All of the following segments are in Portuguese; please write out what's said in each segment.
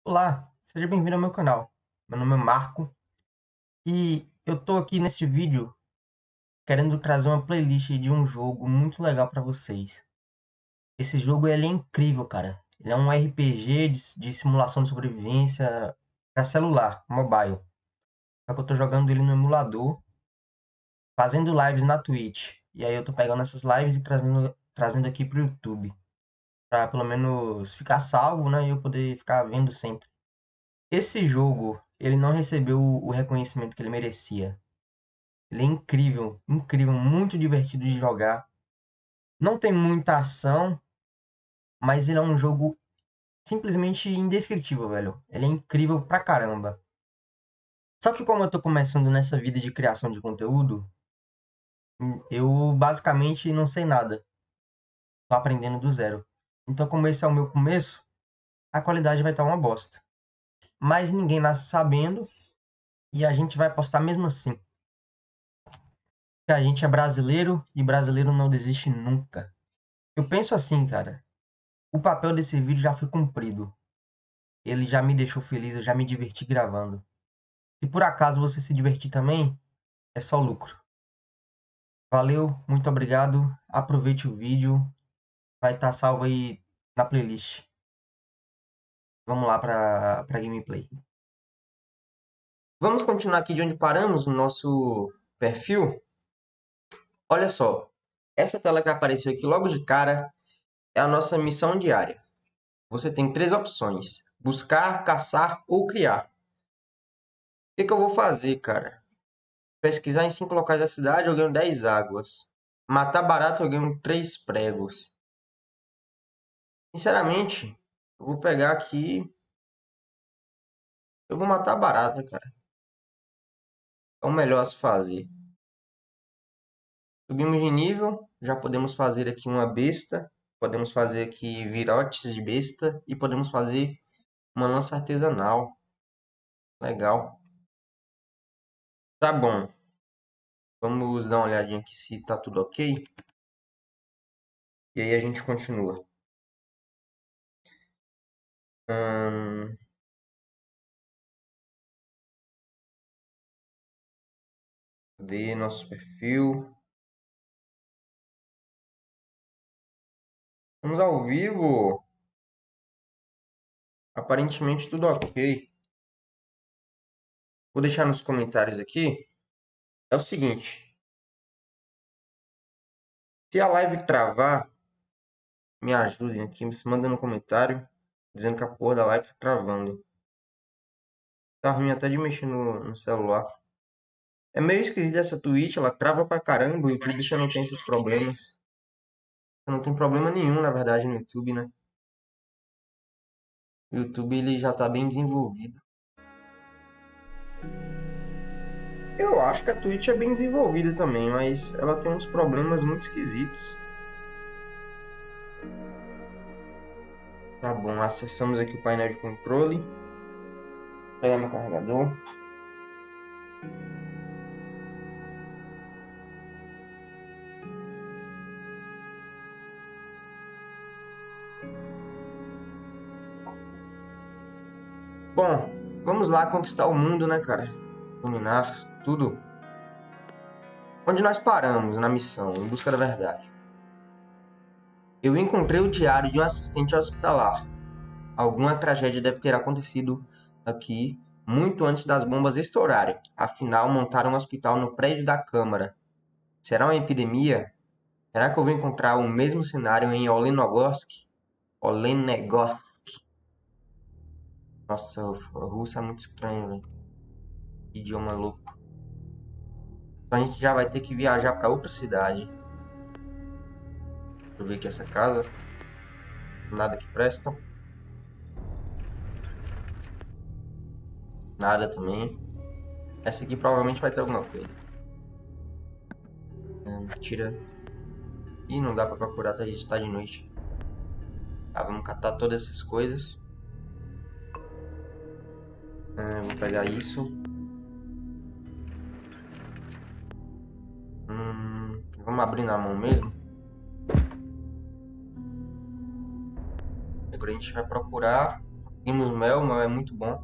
Olá, seja bem-vindo ao meu canal. Meu nome é Marco e eu tô aqui nesse vídeo querendo trazer uma playlist de um jogo muito legal para vocês. Esse jogo ele é incrível, cara. Ele é um RPG de simulação de sobrevivência para celular, mobile. Só que eu tô jogando ele no emulador, fazendo lives na Twitch. E aí eu tô pegando essas lives e trazendo aqui pro YouTube, para pelo menos ficar salvo, né, e eu poder ficar vendo sempre. Esse jogo, ele não recebeu o reconhecimento que ele merecia. Ele é incrível, incrível, muito divertido de jogar. Não tem muita ação, mas ele é um jogo simplesmente indescritível, velho. Ele é incrível pra caramba. Só que como eu tô começando nessa vida de criação de conteúdo, eu basicamente não sei nada. Tô aprendendo do zero. Então, como esse é o meu começo, a qualidade vai estar uma bosta. Mas ninguém nasce sabendo e a gente vai postar mesmo assim. Porque a gente é brasileiro e brasileiro não desiste nunca. Eu penso assim, cara. O papel desse vídeo já foi cumprido. Ele já me deixou feliz, eu já me diverti gravando. Se por acaso você se divertir também, é só lucro. Valeu, muito obrigado. Aproveite o vídeo, vai estar salvo aí na playlist. Vamos lá para gameplay. Vamos continuar aqui de onde paramos no nosso perfil. Olha só, essa tela que apareceu aqui logo de cara é a nossa missão diária. Você tem três opções: buscar, caçar ou criar. O que eu vou fazer, cara? Pesquisar em 5 locais da cidade, eu ganho 10 águas. Matar barato, eu ganho 3 pregos. Sinceramente, eu vou pegar aqui. Eu vou matar barata, cara. É o melhor a se fazer. Subimos de nível. Já podemos fazer aqui uma besta. Podemos fazer aqui virotes de besta. E podemos fazer uma lança artesanal. Legal. Tá bom. Vamos dar uma olhadinha aqui se tá tudo ok. E aí a gente continua. Hum, Cadê nosso perfil? Vamos ao vivo. Aparentemente tudo ok. Vou deixar nos comentários aqui. É o seguinte. Se a live travar, me ajudem aqui. Me mandem no comentário dizendo que a porra da live tá travando. Tá ruim até de mexer no celular. É meio esquisito essa Twitch. Ela trava pra caramba. O YouTube já não tem esses problemas. Não tem problema nenhum, na verdade, no YouTube, né? O YouTube ele já tá bem desenvolvido. Eu acho que a Twitch é bem desenvolvida também, mas ela tem uns problemas muito esquisitos. Tá bom, acessamos aqui o painel de controle. Vou pegar meu carregador. Bom, vamos lá conquistar o mundo, né, cara? Dominar tudo. Onde nós paramos na missão, em busca da verdade? Eu encontrei o diário de um assistente hospitalar. Alguma tragédia deve ter acontecido aqui muito antes das bombas estourarem. Afinal, montaram um hospital no prédio da Câmara. Será uma epidemia? Será que eu vou encontrar o mesmo cenário em Olenogorsk? Olenegorsk. Nossa, o russo é muito estranho, velho. Idioma louco. Então a gente já vai ter que viajar para outra cidade. Deixa eu ver aqui essa casa. Nada que presta. Nada também. Essa aqui provavelmente vai ter alguma coisa. Tira. Ih, não dá pra procurar, tá, tá de noite. Tá, vamos catar todas essas coisas. Vou pegar isso. Vamos abrir na mão mesmo. Agora a gente vai procurar Temos mel, mel é muito bom.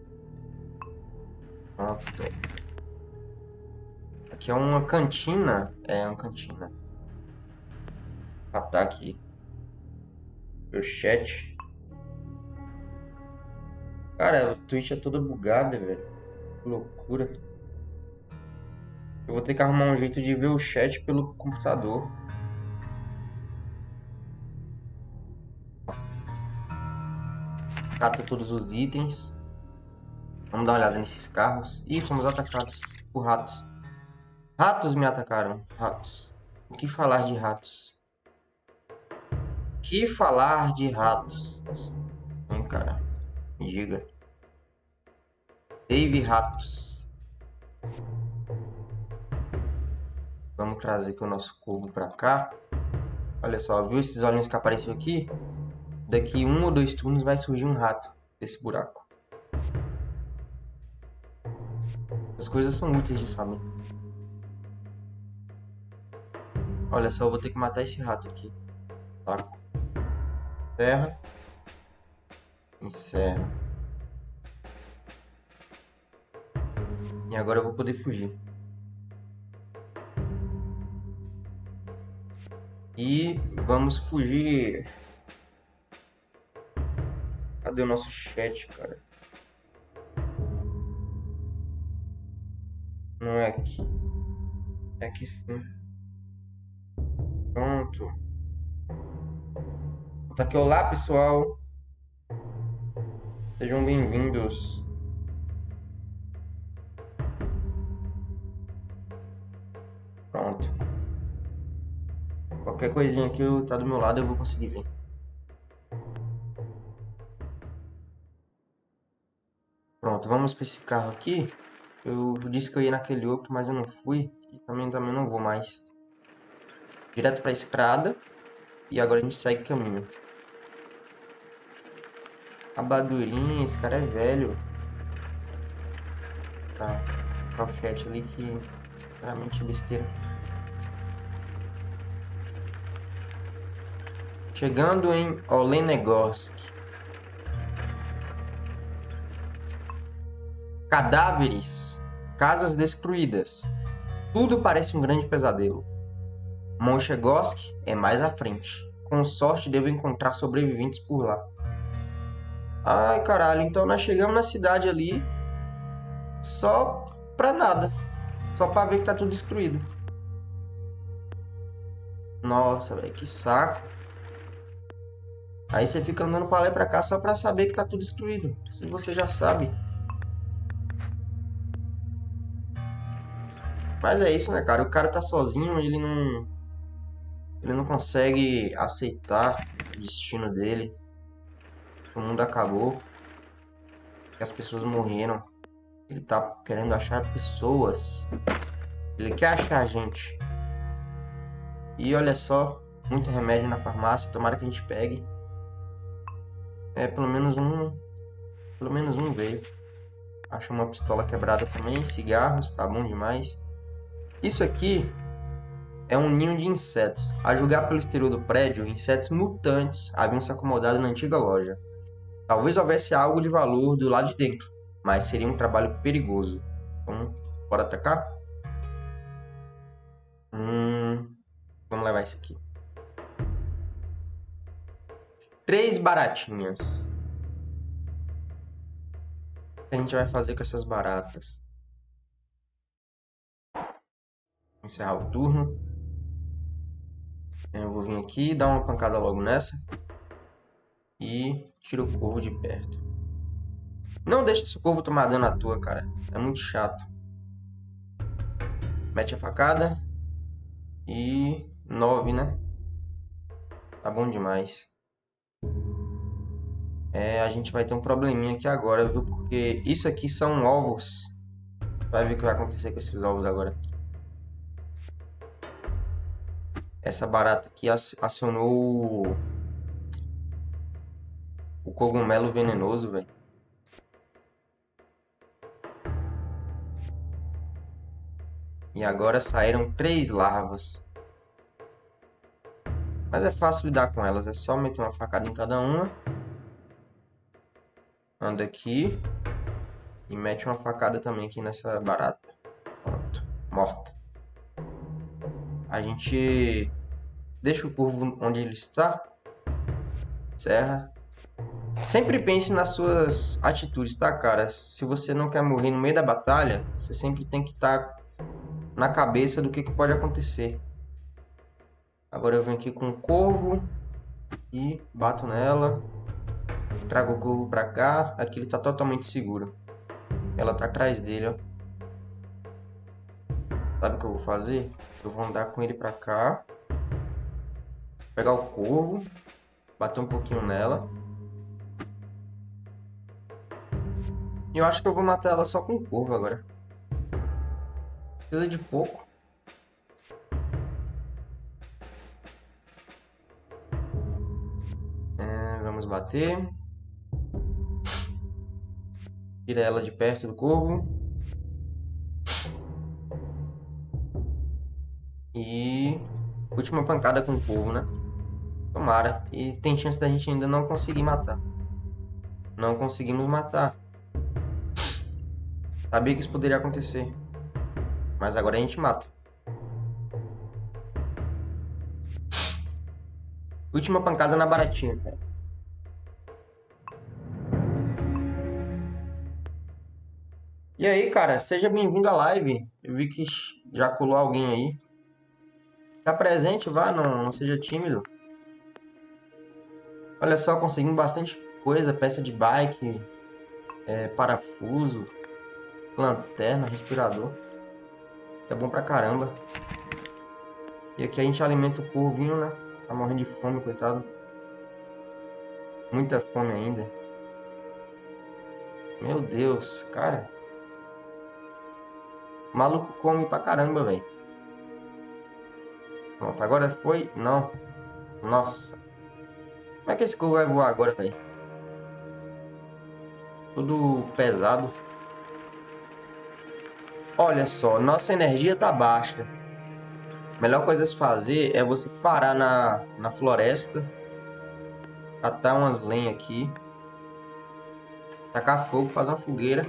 Pronto. Aqui é uma cantina. É uma cantina. Ah, tá aqui. O chat. Cara, o Twitch é toda bugada, velho. Que loucura. Eu vou ter que arrumar um jeito de ver o chat pelo computador. Cata todos os itens. Vamos dar uma olhada nesses carros. Ih, fomos atacados por ratos. Ratos me atacaram. Ratos. O que falar de ratos? O que falar de ratos? Cara. Me diga. Teve ratos. Vamos trazer aqui o nosso corvo pra cá. Olha só, viu esses olhinhos que apareceu aqui? Daqui 1 ou 2 turnos vai surgir um rato desse buraco. As coisas são úteis de saber. Olha só, eu vou ter que matar esse rato aqui. Saco. Encerra. Encerra. E agora eu vou poder fugir. E vamos fugir. Cadê o nosso chat, cara? Não é aqui. É aqui sim. Pronto. Tá aqui, olá pessoal. Sejam bem-vindos. Pronto. Qualquer coisinha que tá do meu lado eu vou conseguir ver. Pronto, vamos para esse carro aqui. Eu disse que eu ia naquele outro, mas eu não fui. E também não vou mais. Direto para a estrada. E agora a gente segue caminho. Rabadurinha, esse cara é velho. Tá. Profete ali que claramente é besteira. Chegando em Olenegorsk. Cadáveres. Casas destruídas. Tudo parece um grande pesadelo. Monchegorsk é mais à frente. Com sorte devo encontrar sobreviventes por lá. Ai, caralho, então nós chegamos na cidade ali só pra nada. Só pra ver que tá tudo destruído. Nossa, velho, que saco. Aí você fica andando pra lá e pra cá só pra saber que tá tudo destruído. Se você já sabe. Mas é isso, né, cara? O cara tá sozinho, ele não consegue aceitar o destino dele. O mundo acabou. Que as pessoas morreram. Ele tá querendo achar pessoas. Ele quer achar a gente. E olha só, muito remédio na farmácia. Tomara que a gente pegue. É, pelo menos um. Pelo menos um veio. Acho uma pistola quebrada também. Cigarros, tá bom demais. Isso aqui é um ninho de insetos. A julgar pelo exterior do prédio, insetos mutantes haviam se acomodado na antiga loja. Talvez houvesse algo de valor do lado de dentro, mas seria um trabalho perigoso. Então, bora atacar? Vamos levar isso aqui. 3 baratinhas. O que a gente vai fazer com essas baratas? Encerrar o turno. Eu vou vir aqui, dar uma pancada logo nessa. E tira o corvo de perto. Não deixa esse corvo tomar dano à tua, cara. É muito chato. Mete a facada. E 9, né? Tá bom demais. É, a gente vai ter um probleminha aqui agora, viu? Porque isso aqui são ovos. Vai ver o que vai acontecer com esses ovos agora. Essa barata aqui acionou o cogumelo venenoso, velho. E agora saíram 3 larvas. Mas é fácil lidar com elas. É só meter uma facada em cada uma. Anda aqui. E mete uma facada também aqui nessa barata. Pronto. Morta. A gente deixa o corvo onde ele está. Serra. Sempre pense nas suas atitudes, tá, cara? Se você não quer morrer no meio da batalha, você sempre tem que estar na cabeça do que pode acontecer. Agora eu venho aqui com o corvo e bato nela. Trago o corvo pra cá. Aqui ele tá totalmente seguro. Ela tá atrás dele, ó. Sabe o que eu vou fazer? Eu vou andar com ele pra cá. Pegar o corvo. Bater um pouquinho nela. E eu acho que eu vou matar ela só com o corvo agora. Precisa de pouco. Vamos bater. Tira ela de perto do corvo. E... última pancada com o corvo, né? Tomara. E tem chance da gente ainda não conseguir matar. Não conseguimos matar. Sabia que isso poderia acontecer. Mas agora a gente mata. Última pancada na baratinha, cara. E aí, cara, seja bem-vindo à live. Eu vi que já colou alguém aí. Tá presente, vá, não seja tímido. Olha só, conseguimos bastante coisa. Peça de bike, parafuso, lanterna, respirador. É bom pra caramba. E aqui a gente alimenta o corvinho, né? Tá morrendo de fome, coitado. Muita fome ainda. Meu Deus, cara. O maluco come pra caramba, velho. Pronto, agora foi? Não. Nossa. Como é que esse corvo vai voar agora, velho? Tudo pesado. Olha só, nossa energia tá baixa. A melhor coisa a se fazer é você parar na floresta. Catar umas lenhas aqui. Tacar fogo, fazer uma fogueira.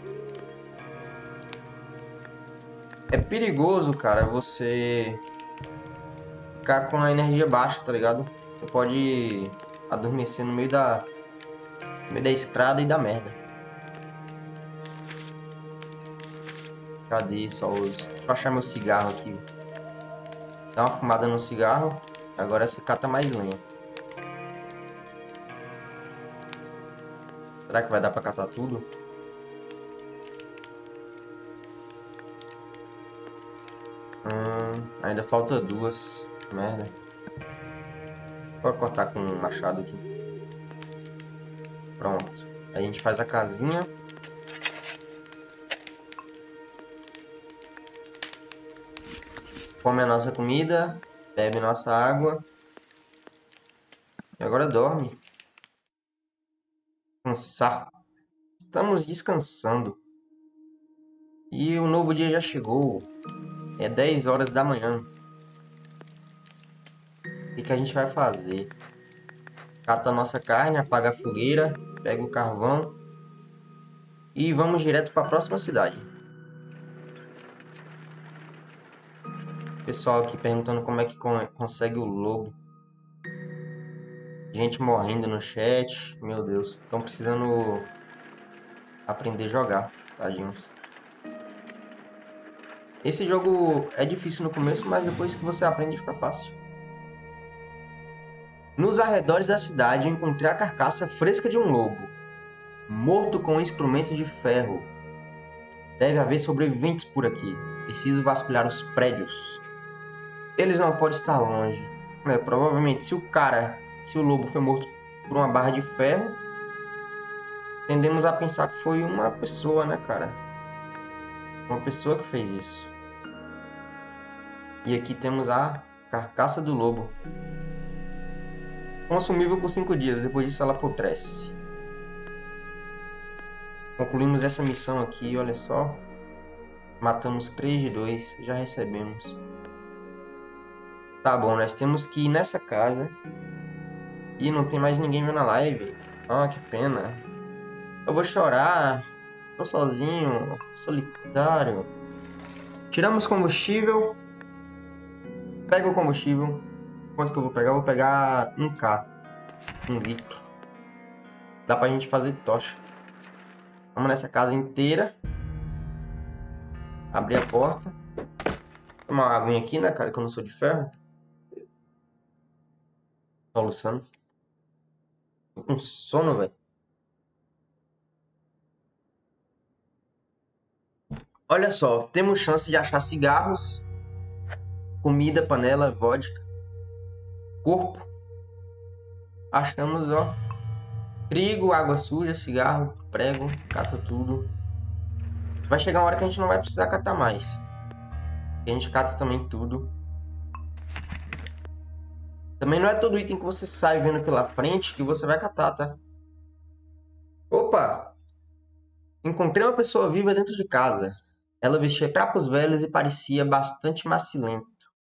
É perigoso, cara, você ficar com a energia baixa, tá ligado? Você pode adormecer no meio da estrada e da merda. Cadê só os... Deixa eu achar meu cigarro aqui. Dá uma fumada no cigarro. Agora você cata mais lenha. Será que vai dar pra catar tudo? Ainda falta duas. Merda. Pode cortar com um machado aqui. Pronto. Aí a gente faz a casinha. Come a nossa comida. Bebe nossa água. E agora dorme. Descansar. Estamos descansando. E o novo dia já chegou. É 10 horas da manhã. O que a gente vai fazer? Cata a nossa carne, apaga a fogueira, pega o carvão e vamos direto para a próxima cidade. Pessoal aqui perguntando como é que consegue o lobo. Gente morrendo no chat. Meu Deus, estão precisando aprender a jogar, tadinhos. Esse jogo é difícil no começo, mas depois que você aprende fica fácil. Nos arredores da cidade encontrei a carcaça fresca de um lobo, morto com instrumentos de ferro. Deve haver sobreviventes por aqui. Preciso vasculhar os prédios. Eles não podem estar longe. Provavelmente, se o lobo foi morto por uma barra de ferro, tendemos a pensar que foi uma pessoa, né, cara? Uma pessoa que fez isso. E aqui temos a carcaça do lobo. Consumível por 5 dias, depois disso ela apodrece. Concluímos essa missão aqui, olha só. Matamos 3 de 2, já recebemos. Tá bom, nós temos que ir nessa casa. E não tem mais ninguém vendo a live. Ah, que pena. Eu vou chorar. Tô sozinho, solitário. Tiramos combustível. Pega o combustível. Quanto que eu vou pegar? Eu vou pegar 1K. 1 litro. Dá pra gente fazer tocha. Vamos nessa casa inteira. Abrir a porta. Tomar uma aguinha aqui, né, cara? Que eu não sou de ferro. Solução. Tô com sono, velho. Olha só, temos chance de achar cigarros, comida, panela, vodka, corpo. Achamos, ó, trigo, água suja, cigarro, prego, cata tudo. Vai chegar uma hora que a gente não vai precisar catar mais. A gente cata também tudo. Também não é todo item que você sai vendo pela frente que você vai catar, tá? Opa! Encontrei uma pessoa viva dentro de casa. Ela vestia trapos velhos e parecia bastante macilento.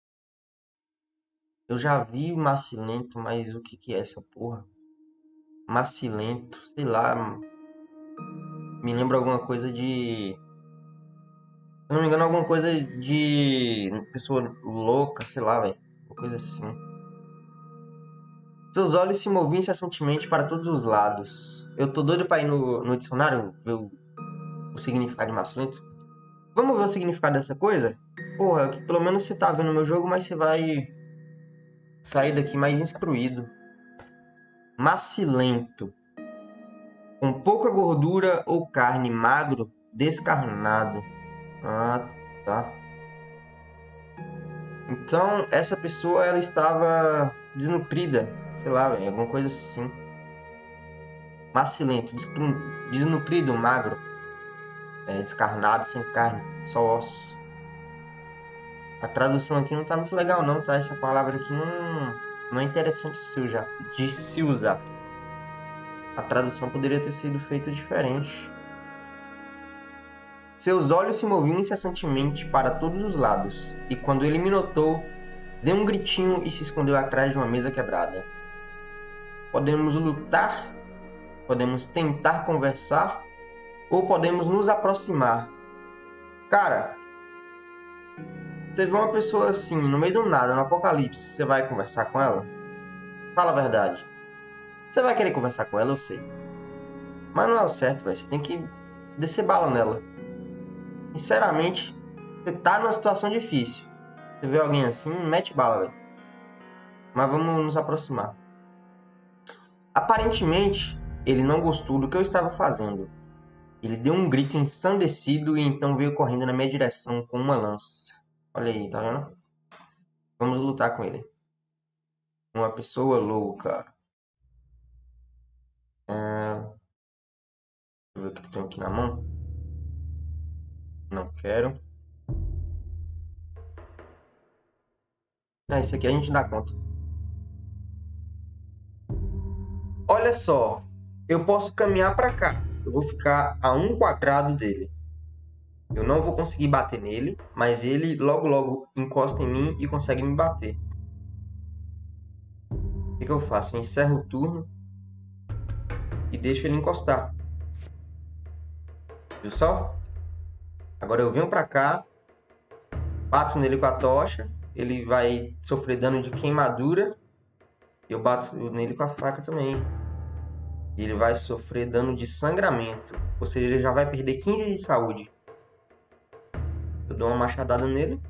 Eu já vi macilento, mas o que é essa porra? Macilento, sei lá. Me lembra alguma coisa de... Se não me engano, alguma coisa de pessoa louca, sei lá, velho. Uma coisa assim. Seus olhos se moviam incessantemente para todos os lados. Eu tô doido pra ir no dicionário ver o significado de macilento. Vamos ver o significado dessa coisa? Porra, que pelo menos você tá vendo o meu jogo, mas você vai sair daqui mais instruído. Macilento. Com pouca gordura ou carne, magro, descarnado. Ah, tá. Então, essa pessoa, ela estava desnutrida. Sei lá, véio, alguma coisa assim. Macilento, desnutrido, magro. Descarnado, sem carne, só ossos. A tradução aqui não tá muito legal não, tá? Essa palavra aqui não é interessante de se usar. A tradução poderia ter sido feita diferente. Seus olhos se moviam incessantemente para todos os lados, e quando ele me notou, deu um gritinho e se escondeu atrás de uma mesa quebrada. Podemos lutar, podemos tentar conversar, ou podemos nos aproximar. Cara, você vê uma pessoa assim, no meio do nada, no apocalipse, você vai conversar com ela? Fala a verdade. Você vai querer conversar com ela, eu sei. Mas não é o certo, velho. Você tem que descer bala nela. Sinceramente, você tá numa situação difícil. Você vê alguém assim, mete bala, velho. Mas vamos nos aproximar. Aparentemente, ele não gostou do que eu estava fazendo. Ele deu um grito ensandecido e então veio correndo na minha direção com uma lança. Olha aí, tá vendo? Vamos lutar com ele. Uma pessoa louca. Deixa eu ver o que tem aqui na mão. Não quero. Isso aqui a gente dá conta. Olha só. Eu posso caminhar pra cá. Eu vou ficar a 1 quadrado dele. Eu não vou conseguir bater nele, mas ele logo logo encosta em mim e consegue me bater. O que eu faço? Eu encerro o turno e deixo ele encostar. Viu só? Agora eu venho pra cá, bato nele com a tocha, ele vai sofrer dano de queimadura. Eu bato nele com a faca também. E ele vai sofrer dano de sangramento, ou seja, ele já vai perder 15 de saúde. Eu dou uma machadada nele.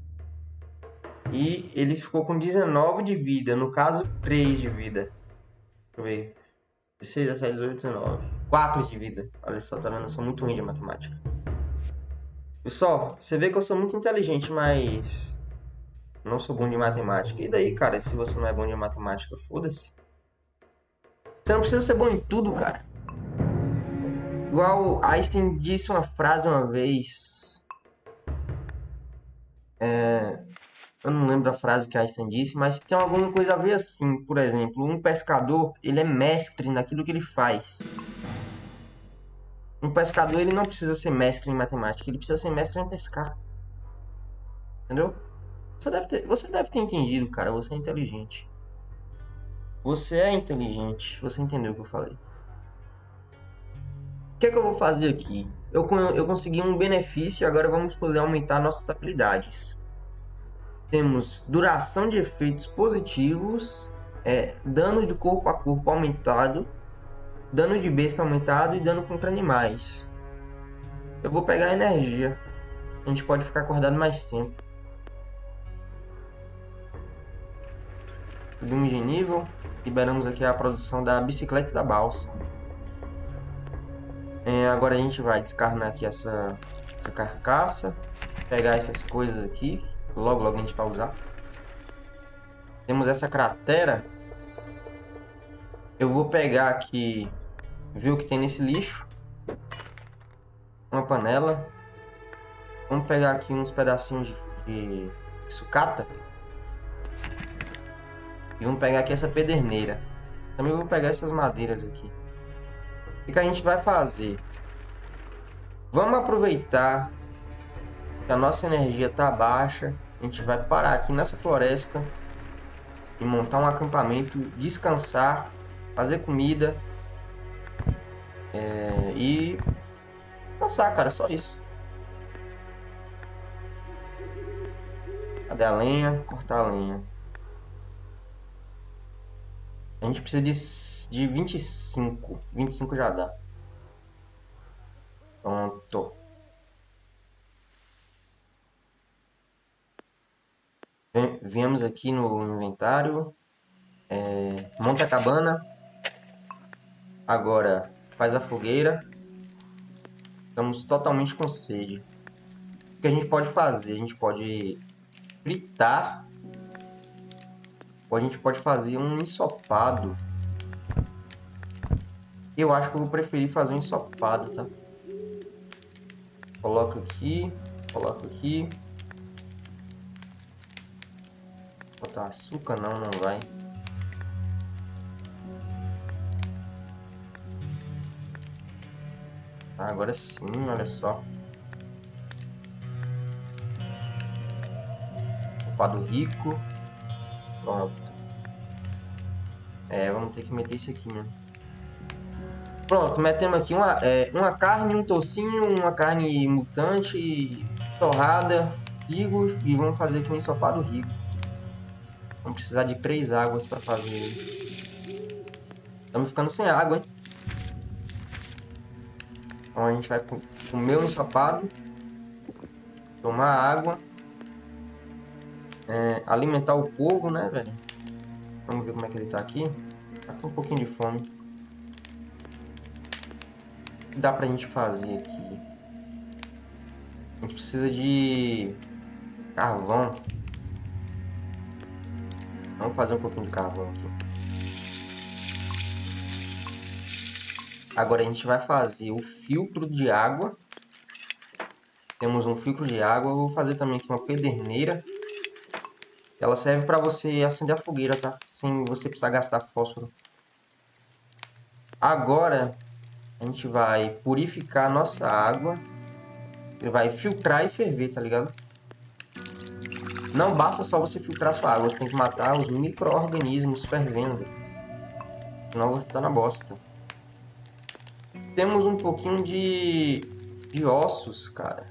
E ele ficou com 19 de vida, no caso 3 de vida. Deixa eu ver. 16, 17, 18, 19. 4 de vida. Olha só, tá vendo? Eu sou muito ruim de matemática. Pessoal, você vê que eu sou muito inteligente, mas não sou bom de matemática. E daí, cara, se você não é bom de matemática, foda-se. Você não precisa ser bom em tudo, cara. Igual Einstein disse uma frase uma vez. Eu não lembro a frase que Einstein disse, mas tem alguma coisa a ver assim. Por exemplo, um pescador, ele é mestre naquilo que ele faz. Um pescador, ele não precisa ser mestre em matemática, ele precisa ser mestre em pescar. Entendeu? Você deve ter entendido, cara. Você é inteligente. Você é inteligente. Você entendeu o que eu falei. que é que eu vou fazer aqui? Eu consegui um benefício, agora vamos poder aumentar nossas habilidades. Temos duração de efeitos positivos, dano de corpo a corpo aumentado, dano de besta aumentado e dano contra animais. Eu vou pegar a energia. A gente pode ficar acordado mais tempo. Subimos de nível. Liberamos aqui a produção da bicicleta e da balsa. Agora a gente vai descarnar aqui essa carcaça. Pegar essas coisas aqui. Logo a gente vai usar. Temos essa cratera. Eu vou pegar aqui, ver o que tem nesse lixo. Uma panela. Vamos pegar aqui uns pedacinhos de sucata. E vamos pegar aqui essa pederneira. Também vou pegar essas madeiras aqui. O que a gente vai fazer? Vamos aproveitar que a nossa energia está baixa. A gente vai parar aqui nessa floresta e montar um acampamento, descansar, fazer comida e descansar, cara, só isso. Cadê a lenha? Cortar a lenha. A gente precisa de 25. 25 já dá. Pronto. Viemos aqui no inventário. Monta a cabana. Agora faz a fogueira. Estamos totalmente com sede. O que a gente pode fazer? A gente pode fritar. Ou a gente pode fazer um ensopado. Eu acho que eu vou preferir fazer um ensopado, tá? Coloca aqui. Coloca aqui. Botar açúcar? Não, não vai. Agora sim, olha só. Ensopado rico. Pronto. Vamos ter que meter isso aqui mesmo. Pronto, metemos aqui uma carne, um tocinho, uma carne mutante, torrada, trigo e vamos fazer com ensopado rico. Vamos precisar de 3 águas para fazer. Estamos ficando sem água, hein? Então a gente vai comer o ensopado, tomar água, alimentar o povo, né, velho? Vamos ver como é que ele tá aqui. Tá com um pouquinho de fome. O que dá pra gente fazer aqui? A gente precisa de carvão. Vamos fazer um pouquinho de carvão aqui. Agora a gente vai fazer o filtro de água. Temos um filtro de água. Eu vou fazer também aqui uma pederneira. Ela serve para você acender a fogueira, tá? Sem você precisar gastar fósforo. Agora a gente vai purificar a nossa água. Ele vai filtrar e ferver, tá ligado? Não basta só você filtrar sua água. Você tem que matar os micro-organismos fervendo. Senão você tá na bosta. Temos um pouquinho de ossos, cara.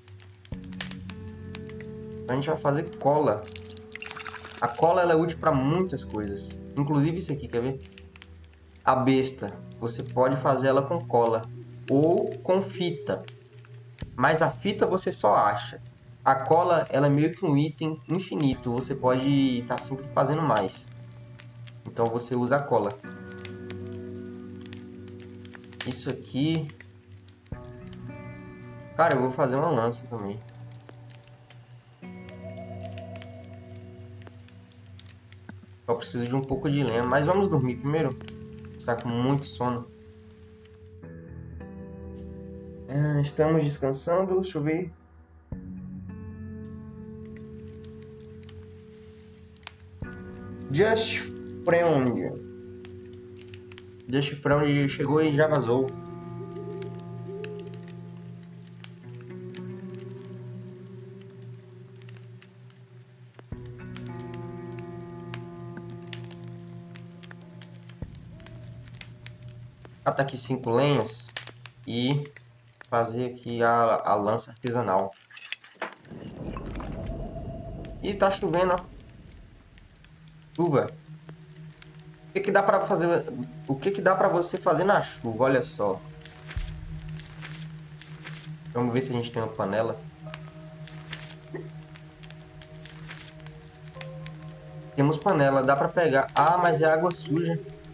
A gente vai fazer cola. A cola ela é útil para muitas coisas. Inclusive isso aqui, quer ver? A besta. Você pode fazer ela com cola. Ou com fita. Mas a fita você só acha. A cola ela é meio que um item infinito. Você pode estar sempre fazendo mais. Então você usa a cola. Isso aqui... Cara, eu vou fazer uma lança também. Eu preciso de um pouco de lenha. Mas vamos dormir primeiro. Está com muito sono. Estamos descansando. Deixa eu ver. Just Friend. Just Friend chegou e já vazou. Cata aqui 5 lenhas. e fazer aqui a lança artesanal. E tá chovendo, ó. Chuva. O que que dá para fazer? O que que dá para você fazer na chuva? Olha só. Vamos ver se a gente tem uma panela. Temos panela, dá para pegar. Ah, mas é água suja.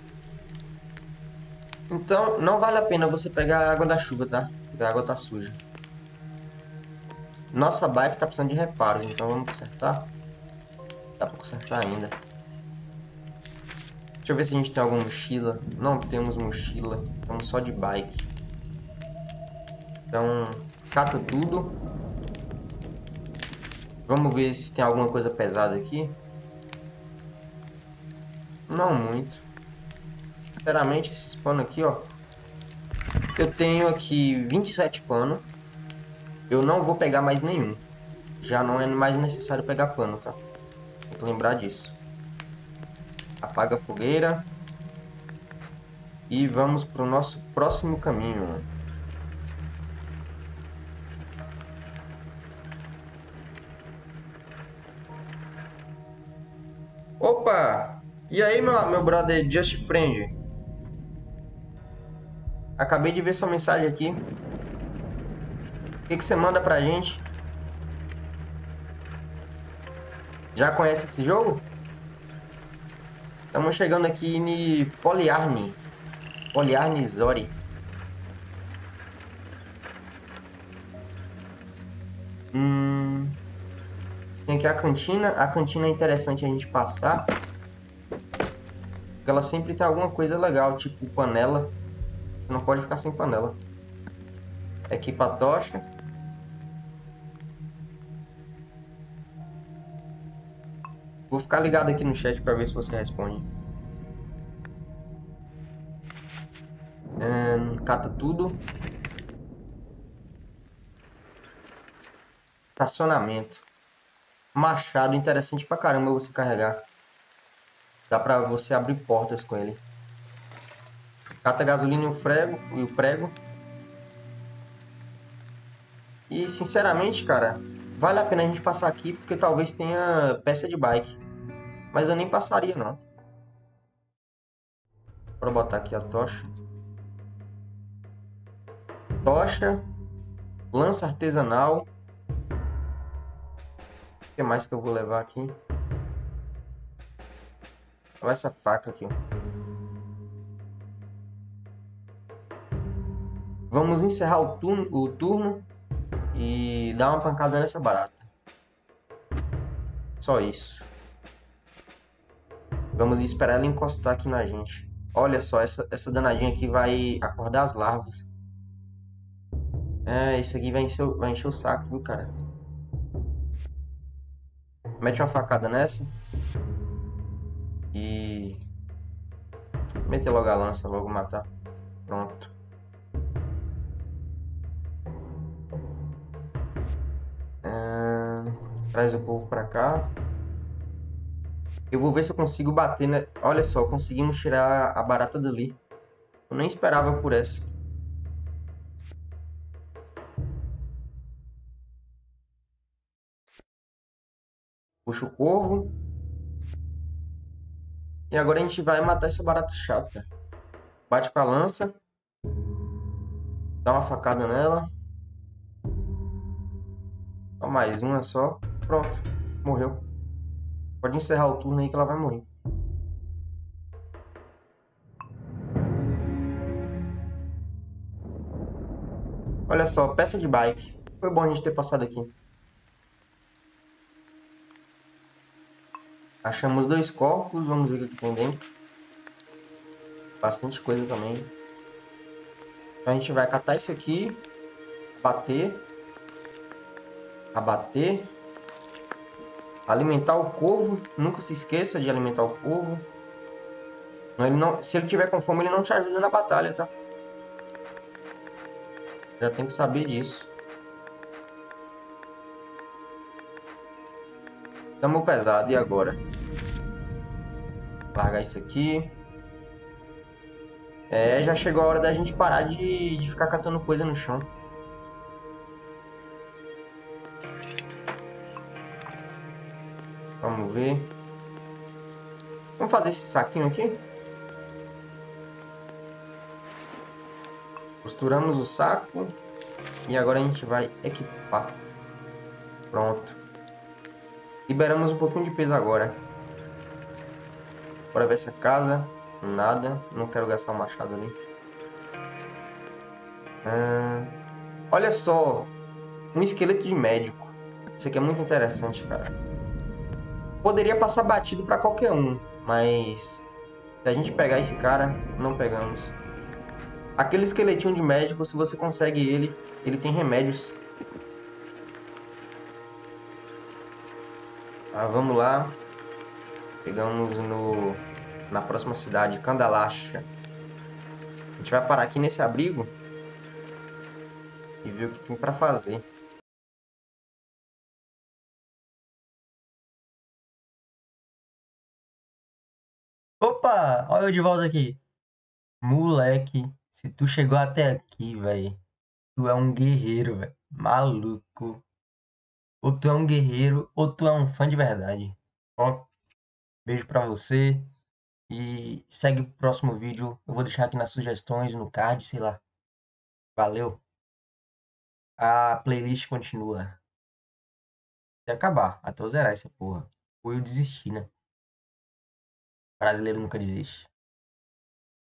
Então, não vale a pena você pegar a água da chuva, tá? Porque a água tá suja. Nossa bike tá precisando de reparos, então vamos consertar. Dá para consertar ainda. Deixa eu ver se a gente tem alguma mochila. Não temos mochila. Estamos só de bike. Então, cata tudo. Vamos ver se tem alguma coisa pesada aqui. Não muito. Sinceramente, esses panos aqui, ó. Eu tenho aqui 27 panos. Eu não vou pegar mais nenhum. Já não é mais necessário pegar pano, tá? Tem que lembrar disso. Apaga a fogueira. E vamos para o nosso próximo caminho. Opa! E aí, meu brother Just Friend? Acabei de ver sua mensagem aqui. O que que você manda pra gente? Já conhece esse jogo? Estamos chegando aqui em Poliarni. Poliarni Zori. Tem aqui a cantina. A cantina é interessante a gente passar. Porque ela sempre tem alguma coisa legal, tipo panela. Você não pode ficar sem panela. Equipa a tocha. Vou ficar ligado aqui no chat para ver se você responde. Cata tudo. Estacionamento. Machado, interessante pra caramba você carregar. Dá pra você abrir portas com ele. Cata gasolina e o prego. E sinceramente, cara, vale a pena a gente passar aqui porque talvez tenha peça de bike. Mas eu nem passaria, não. Bora botar aqui a tocha. Tocha. Lança artesanal. O que mais que eu vou levar aqui? Olha essa faca aqui. Vamos encerrar o turno e dar uma pancada nessa barata. Só isso. Vamos esperar ela encostar aqui na gente. Olha só, essa danadinha aqui vai acordar as larvas. É, isso aqui vai encher o saco, viu, cara? Mete uma facada nessa. E... mete logo a lança, logo matar. Pronto. Traz o povo pra cá. Eu vou ver se eu consigo bater, né? Olha só, conseguimos tirar a barata dali. Eu nem esperava por essa. Puxa o corvo. E agora a gente vai matar essa barata chata. Bate com a lança. Dá uma facada nela. Só mais uma só. Pronto. Morreu. Pode encerrar o turno aí que ela vai morrer. Olha só, peça de bike. Foi bom a gente ter passado aqui. Achamos 2 corpos. Vamos ver o que tem dentro. Bastante coisa também. Então a gente vai catar isso aqui. Bater. Abater. Alimentar o corvo. Nunca se esqueça de alimentar o corvo. Se ele tiver com fome, ele não te ajuda na batalha, tá? Já tem que saber disso. Tamo pesado, e agora? Largar isso aqui. É, já chegou a hora da gente parar de ficar catando coisa no chão. Vamos ver. Vamos fazer esse saquinho aqui. Costuramos o saco. E agora a gente vai equipar. Pronto. Liberamos um pouquinho de peso agora. Bora ver essa casa. Nada. Não quero gastar o machado ali. Olha só. Um esqueleto de médico. Isso aqui é muito interessante, cara. Poderia passar batido para qualquer um. Mas se a gente pegar esse cara, não pegamos. Aquele esqueletinho de médico, se você consegue ele tem remédios. Tá, vamos lá. Chegamos na próxima cidade, Kandalacha. A gente vai parar aqui nesse abrigo e ver o que tem para fazer. Opa, olha eu de volta aqui. Moleque, se tu chegou até aqui, velho, tu é um guerreiro, velho. Maluco. Ou tu é um guerreiro, ou tu é um fã de verdade. Ó, beijo pra você e segue o próximo vídeo. Eu vou deixar aqui nas sugestões, no card, sei lá. Valeu. A playlist continua. Até acabar, até eu zerar essa porra. Ou eu desistir, né? Brasileiro nunca desiste.